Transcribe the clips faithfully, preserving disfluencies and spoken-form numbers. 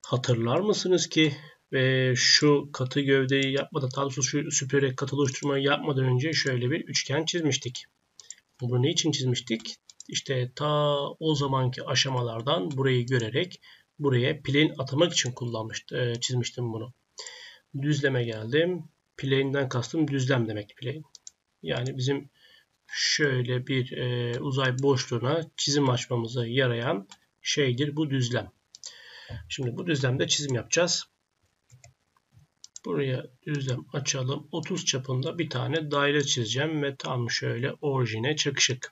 Hatırlar mısınız ki ve şu katı gövdeyi yapmadan, daha doğrusu şu süpürerek katılı oluşturmayı yapmadan önce şöyle bir üçgen çizmiştik. Bunu ne için çizmiştik? İşte ta o zamanki aşamalardan burayı görerek buraya plane atamak için kullanmıştım, çizmiştim bunu. Düzleme geldim. Plane'den kastım düzlem demek plane. Yani bizim şöyle bir e, uzay boşluğuna çizim açmamıza yarayan şeydir bu düzlem. Şimdi bu düzlemde çizim yapacağız. Buraya düzlem açalım. otuz çapında bir tane daire çizeceğim ve tam şöyle orijine çakışık.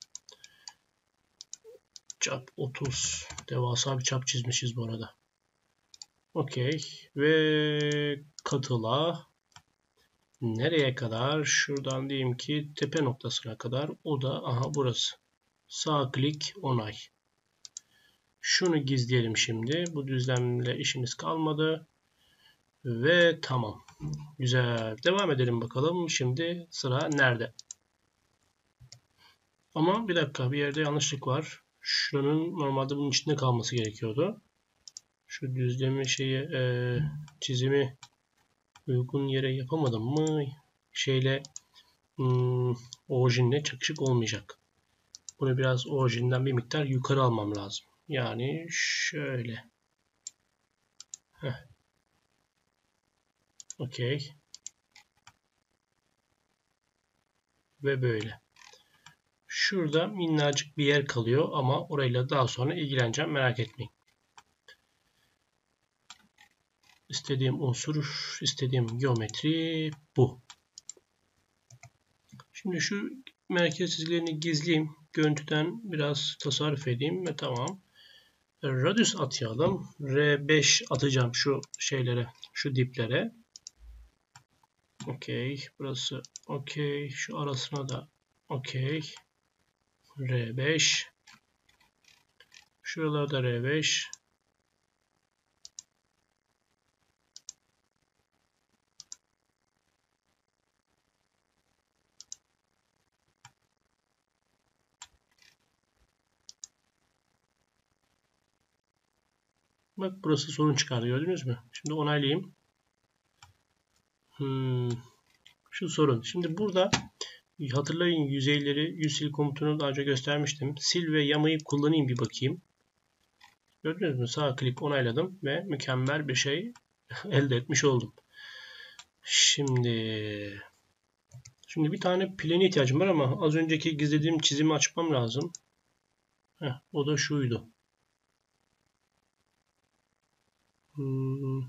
Çap otuz. Devasa bir çap çizmişiz bu arada. Okey. Ve katıla nereye kadar? Şuradan diyeyim ki tepe noktasına kadar. O da aha burası. Sağ klik onay. Şunu gizleyelim şimdi. Bu düzlemle işimiz kalmadı. Ve tamam. Güzel. Devam edelim bakalım. Şimdi sıra nerede? Ama bir dakika, bir yerde yanlışlık var. Şuranın normalde bunun içinde kalması gerekiyordu. Şu düzlemi şeyi e, çizimi uygun yere yapamadım mı? Şeyle hmm, orijinle çakışık olmayacak. Bunu biraz orijinden bir miktar yukarı almam lazım. Yani şöyle. Heh. Okey. Ve böyle. Şurada minnacık bir yer kalıyor ama orayla daha sonra ilgileneceğim. Merak etmeyin. İstediğim unsur, istediğim geometri bu. Şimdi şu merkez çizgilerini gizleyeyim. Görüntüden biraz tasarruf edeyim ve tamam. Radius atayalım. R beş atacağım şu şeylere, şu diplere. Okey. Burası okey. Şu arasına da okey. R beş. Şuralarda R beş. Bak burası sorun çıkardı, gördünüz mü? Şimdi onaylayayım. Hmm, şu sorun. Şimdi burada hatırlayın, yüzeyleri yüz sil komutunu daha önce göstermiştim. Sil ve yamayı kullanayım bir bakayım. Gördünüz mü? Sağ klik onayladım ve mükemmel bir şey elde etmiş oldum. Şimdi şimdi bir tane plane ihtiyacım var ama az önceki gizlediğim çizimi açmam lazım. Heh, o da şuydu. Hmm.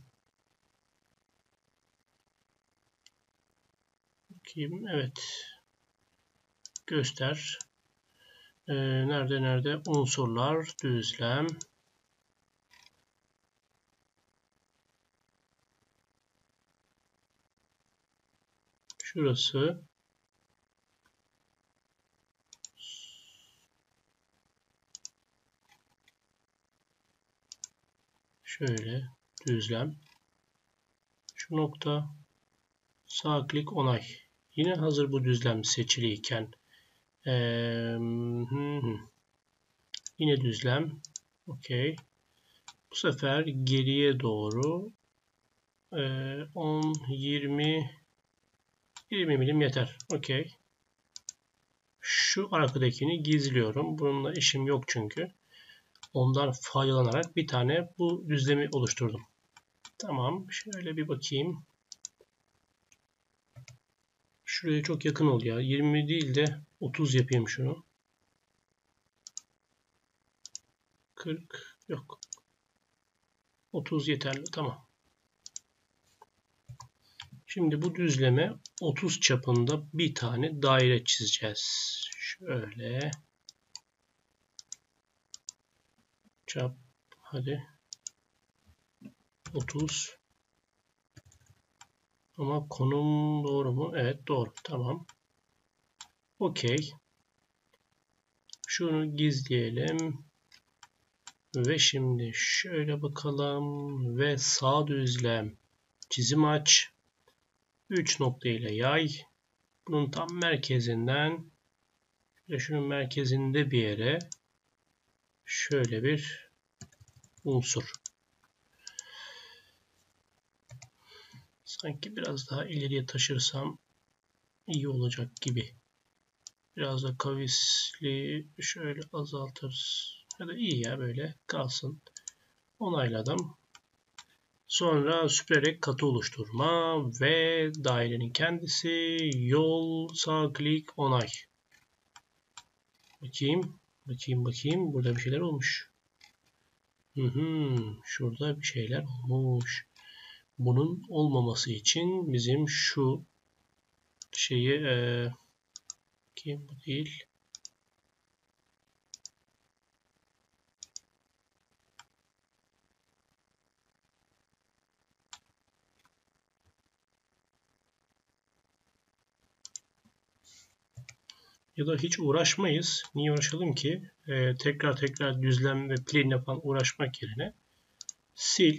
Bakayım. Evet. Göster. Ee, nerede nerede? Unsurlar, düzlem. Şurası. Şöyle düzlem. Şu nokta. Sağ klik onay. Yine hazır bu düzlem seçiliyken ee, hı hı. Yine düzlem. Okey. Bu sefer geriye doğru ee, on, yirmi yirmi milim yeter. Okey. Şu arkadakini gizliyorum. Bununla işim yok çünkü. Ondan faydalanarak bir tane bu düzlemi oluşturdum. Tamam. Şöyle bir bakayım. Şuraya çok yakın ol ya. yirmi değil de otuz yapayım şunu. kırk yok. otuz yeterli. Tamam. Şimdi bu düzleme otuz çapında bir tane daire çizeceğiz. Şöyle. Çap. Hadi. otuz. Ama konum doğru mu? Evet doğru. Tamam. Okey. Şunu gizleyelim. Ve şimdi şöyle bakalım. Ve sağ düzlem. Çizim aç. üç nokta ile yay. Bunun tam merkezinden ve şunun merkezinde bir yere şöyle bir unsur. Sanki biraz daha ileriye taşırsam iyi olacak gibi. Biraz da kavisli şöyle azaltırız. Ya da iyi ya, böyle kalsın. Onayladım. Sonra süpürerek katı oluşturma ve dairenin kendisi, yol, sağ klik, onay. Bakayım. Bakayım bakayım. Burada bir şeyler olmuş. Hı hı, şurada bir şeyler olmuş. Bunun olmaması için bizim şu şeyi e, kim bu değil. Ya da hiç uğraşmayız. Niye uğraşalım ki? Ee, tekrar tekrar düzlem ve plane yapan uğraşmak yerine sil.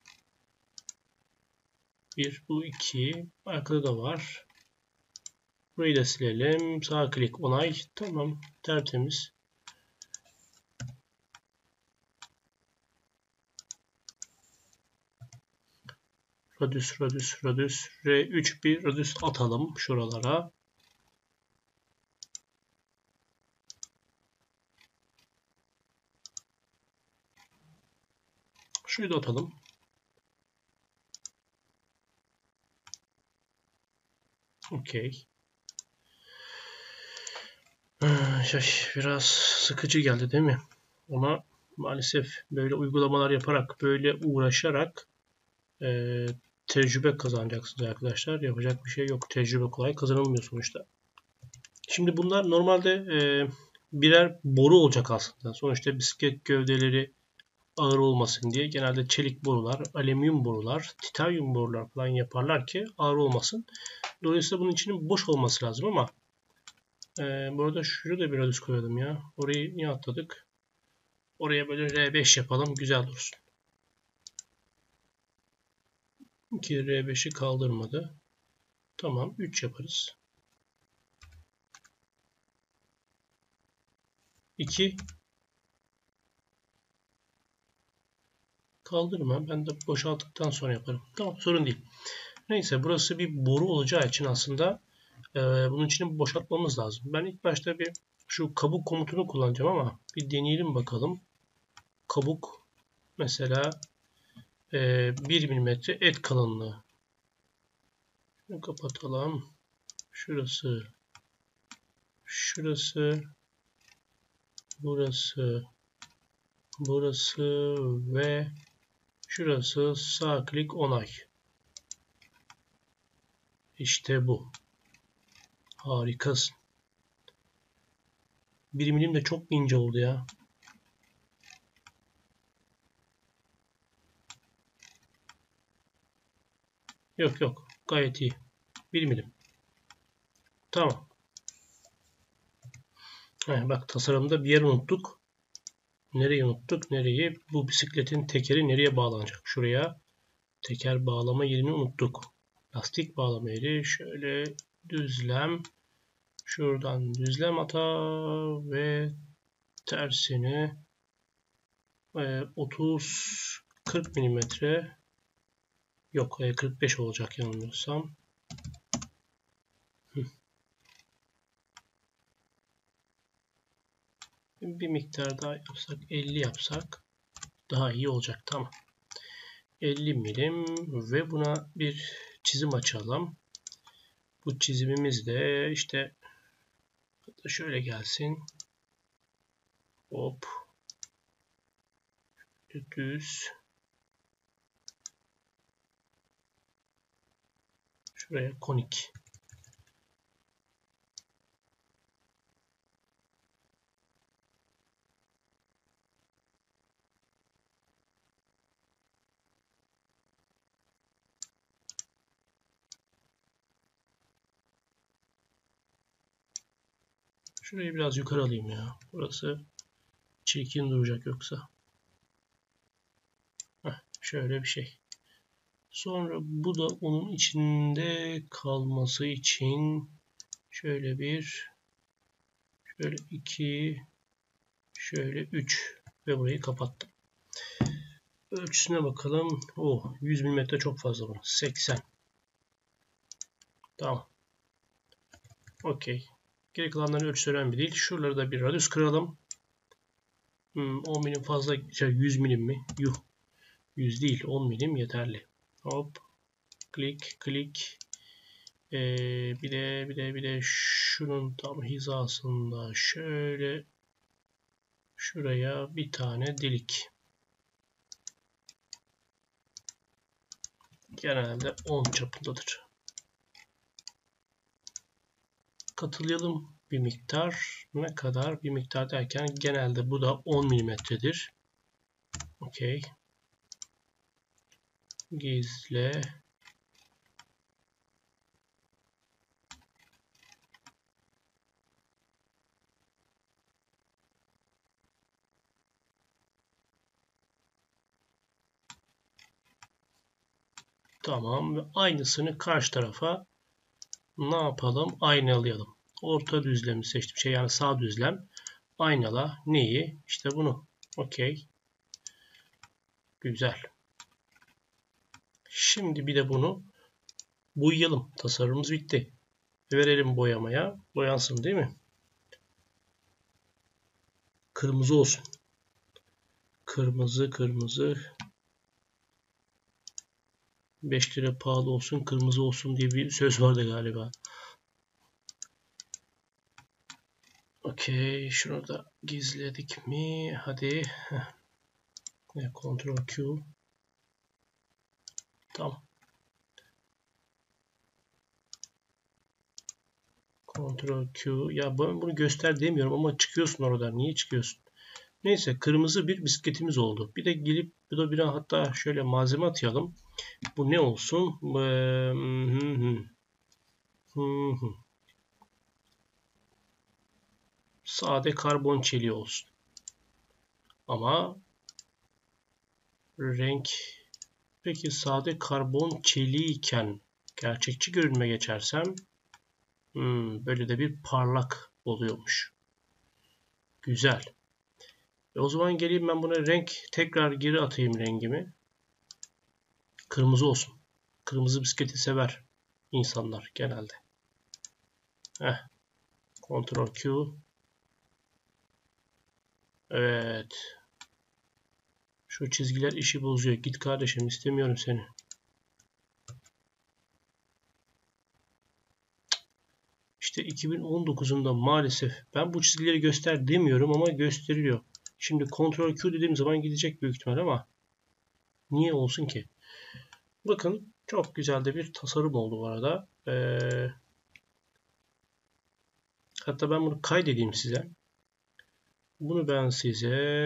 Bir, bu iki. Arkada da var. Burayı da silelim. Sağ klik, onay. Tamam. Tertemiz. Radius, radius, radius. R üç bir radius atalım şuralara. Şurayı da atalım. Okey. Biraz sıkıcı geldi değil mi? Ona maalesef böyle uygulamalar yaparak, böyle uğraşarak e, tecrübe kazanacaksınız arkadaşlar. Yapacak bir şey yok. Tecrübe kolay kazanılmıyor sonuçta. Şimdi bunlar normalde e, birer boru olacak aslında. Sonuçta bisiklet gövdeleri ağır olmasın diye genelde çelik borular, alüminyum borular, titanyum borular falan yaparlar ki ağır olmasın. Dolayısıyla bunun içinin boş olması lazım ama e, bu arada şurada da bir radius koyalım ya. Orayı niye atladık? Oraya böyle R beş yapalım. Güzel dursun. iki R beşi kaldırmadı. Tamam. üç yaparız. iki kaldırma. Ben de boşalttıktan sonra yaparım. Tamam, sorun değil. Neyse, burası bir boru olacağı için aslında e, bunun içini boşaltmamız lazım. Ben ilk başta bir şu kabuk komutunu kullanacağım ama bir deneyelim bakalım. Kabuk mesela e, bir milimetre et kalınlığı. Şunu kapatalım. Şurası, şurası, burası, burası ve şurası. Sağ klik, onay. İşte bu. Harikasın. Bir milim de çok ince oldu ya. Yok yok. Gayet iyi. Bir milim. Tamam. Heh, bak, tasarımda bir yer unuttuk. Nereyi unuttuk? Nereyi? Bu bisikletin tekeri nereye bağlanacak? Şuraya teker bağlama yerini unuttuk. Lastik bağlama yeri. Şöyle düzlem. Şuradan düzlem ata ve tersini otuz kırk milimetre, yok kırk beş olacak yanılmıyorsam. Bir miktar daha yapsak, elli yapsak daha iyi olacak. Tamam. elli milim ve buna bir çizim açalım. Bu çizimimiz de işte şöyle gelsin. Hop. Düz. Şuraya konik. Şurayı biraz yukarı alayım ya. Burası çirkin duracak yoksa. Heh, şöyle bir şey. Sonra bu da onun içinde kalması için şöyle bir, şöyle iki, şöyle üç ve burayı kapattım. Ölçüsüne bakalım. Oh, yüz milimetre çok fazla bana. seksen. Tamam. Okey. Geri kalanların ölçüsü önemli değil. Şuraları da bir radius kıralım. Hmm, on milim fazla. Şey, yüz milim mi? Yuh. yüz değil. on milim yeterli. Hop. Klik. Klik. Ee, bir de bir de bir de şunun tam hizasında şöyle şuraya bir tane delik. Genelde on çapındadır. Katılayalım bir miktar. Ne kadar? Bir miktar derken genelde bu da on milimetredir. Okey. Gizle. Tamam. Ve aynısını karşı tarafa ne yapalım? Aynalayalım. Orta düzlemi seçtim. Şey yani sağ düzlem. Aynala. Neyi? İşte bunu. Okey. Güzel. Şimdi bir de bunu boyayalım. Tasarımımız bitti. Verelim boyamaya. Boyansın değil mi? Kırmızı olsun. Kırmızı kırmızı. beş lira pahalı olsun, kırmızı olsun diye bir söz vardı galiba. Okey. Şunu da gizledik mi? Hadi. Ctrl Q. Tamam. Ctrl Q. Ya ben bunu göster demiyorum ama çıkıyorsun oradan. Niye çıkıyorsun? Neyse, kırmızı bir bisikletimiz oldu. Bir de gelip bu da bir hatta şöyle malzeme atayalım. Bu ne olsun? Sade karbon çeliği olsun. Ama renk, peki sade karbon çeliği iken gerçekçi görünüme geçersem hmm, böyle de bir parlak oluyormuş. Güzel. E o zaman geleyim ben buna renk, tekrar geri atayım rengimi. Kırmızı olsun. Kırmızı bisikleti sever insanlar genelde. Heh. Ctrl Q. Evet. Şu çizgiler işi bozuyor. Git kardeşim, istemiyorum seni. İşte iki bin on dokuzunda maalesef ben bu çizgileri göster demiyorum ama gösteriyor. Şimdi Ctrl Q dediğim zaman gidecek büyük ihtimal ama niye olsun ki? Bakın çok güzel de bir tasarım oldu bu arada. Ee, hatta ben bunu kaydedeyim size. Bunu ben size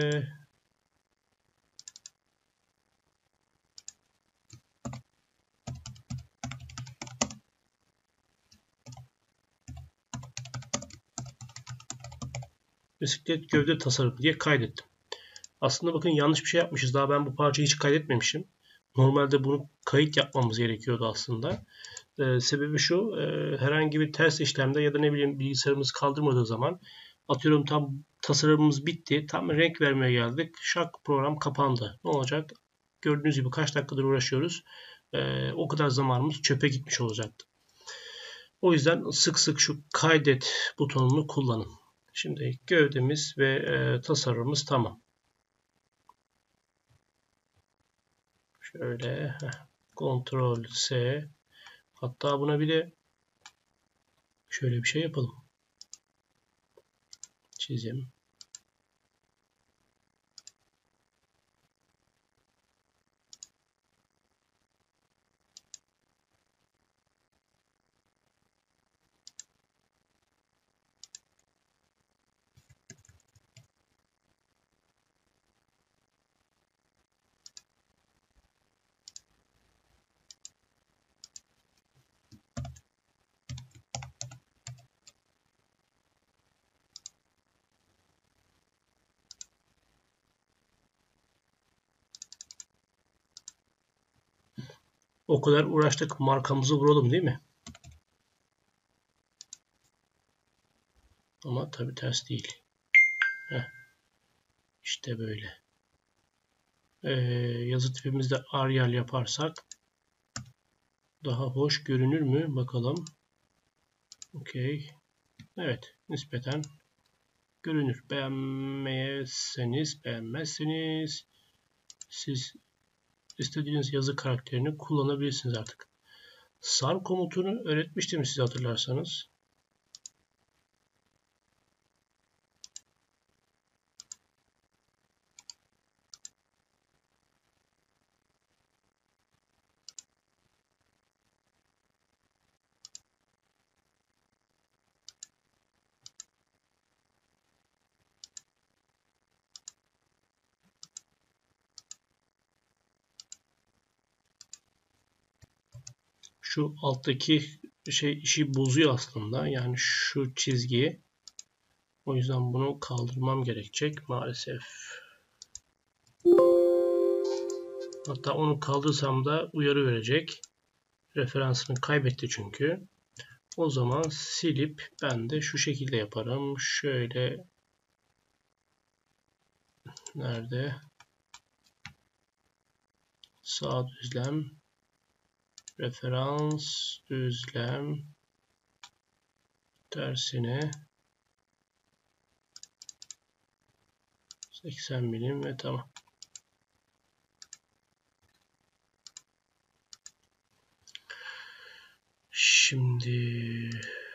bisiklet gövde tasarımı diye kaydettim. Aslında bakın yanlış bir şey yapmışız. Daha ben bu parçayı hiç kaydetmemişim. Normalde bunu kayıt yapmamız gerekiyordu aslında. Ee, sebebi şu, e, herhangi bir ters işlemde ya da ne bileyim bilgisayarımız kaldırmadığı zaman atıyorum tam tasarımımız bitti. Tam renk vermeye geldik. Şak program kapandı. Ne olacak? Gördüğünüz gibi kaç dakikadır uğraşıyoruz. Ee, o kadar zamanımız çöpe gitmiş olacaktı. O yüzden sık sık şu kaydet butonunu kullanın. Şimdi gövdemiz ve e, tasarımımız tamam. Şöyle Ctrl S, hatta buna bir de şöyle bir şey yapalım. Çizim. O kadar uğraştık, markamızı vuralım değil mi? Ama tabii ters değil. Heh. İşte böyle. Ee, yazı tipimizde Arial yaparsak daha hoş görünür mü? Bakalım. Okey. Evet. Nispeten görünür. Beğenmezseniz beğenmezseniz siz istediğiniz yazı karakterini kullanabilirsiniz artık. Sar komutunu öğretmiştim size hatırlarsanız. Şu alttaki şey işi bozuyor aslında. Yani şu çizgiyi. O yüzden bunu kaldırmam gerekecek maalesef. Hatta onu kaldırsam da uyarı verecek. Referansını kaybetti çünkü. O zaman silip ben de şu şekilde yaparım. Şöyle nerede? Sağ düzlem, referans, düzlem, tersine seksen milim ve tamam. Şimdi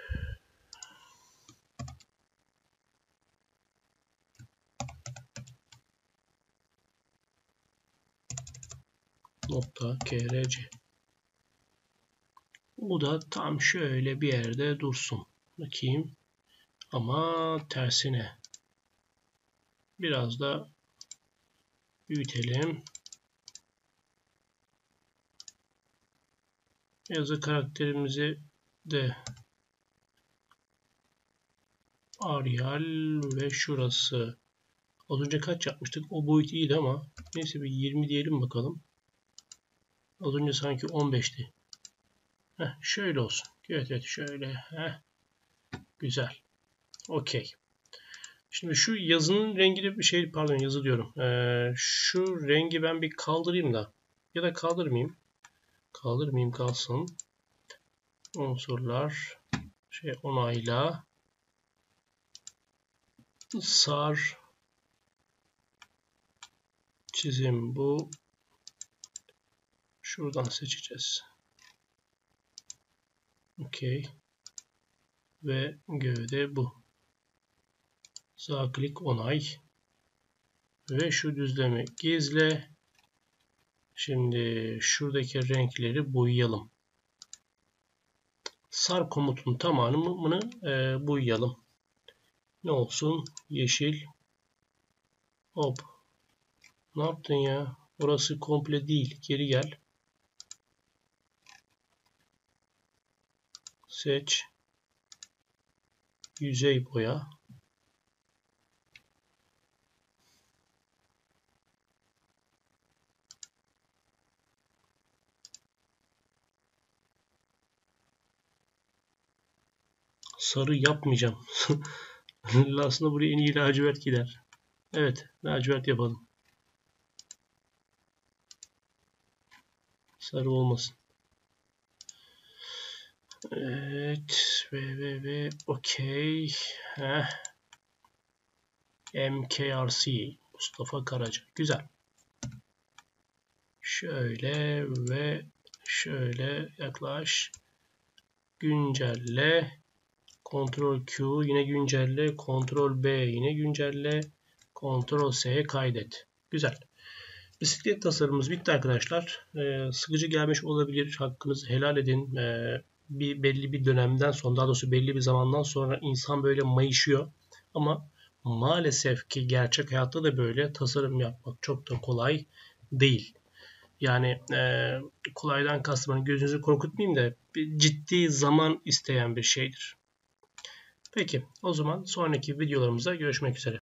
nokta krc. Bu da tam şöyle bir yerde dursun. Bakayım. Ama tersine. Biraz da büyütelim. Yazı karakterimizi de Arial ve şurası. Az önce kaç yapmıştık? O boyut iyiydi ama neyse bir yirmi diyelim bakalım. Az önce sanki on beşti. Heh, şöyle olsun. Evet evet şöyle. Heh. Güzel. Okey. Şimdi şu yazının rengini bir şey pardon yazı diyorum. Ee, şu rengi ben bir kaldırayım da. Ya da kaldırmayayım. Kaldırmayayım kalsın. Unsurlar. Şey onayla. Sar. Çizim bu. Şuradan seçeceğiz. Okey. Ve gövde bu. Sağ klik onay. Ve şu düzlemi gizle. Şimdi şuradaki renkleri boyayalım. Sar komutunun tamamını e, boyayalım. Ne olsun? Yeşil. Hop. Ne yaptın ya? Orası komple değil. Geri gel. Seç. Yüzey boya. Sarı yapmayacağım. Aslında buraya en iyi lacivert gider. Evet. Lacivert yapalım. Sarı olmasın. Evet. Ve ve ve. Okey. M K R C. Mustafa Karaca. Güzel. Şöyle ve şöyle yaklaş. Güncelle. Ctrl Q yine güncelle. Ctrl B yine güncelle. Ctrl S kaydet. Güzel. Bisiklet tasarımımız bitti arkadaşlar. Ee, sıkıcı gelmiş olabilir. Hakkınızı helal edin. Ee, bir belli bir dönemden sonra, daha doğrusu belli bir zamandan sonra insan böyle mayışıyor. Ama maalesef ki gerçek hayatta da böyle tasarım yapmak çok da kolay değil. Yani e, kolaydan kastım, hani gözünüzü korkutmayayım da bir ciddi zaman isteyen bir şeydir. Peki o zaman sonraki videolarımızda görüşmek üzere.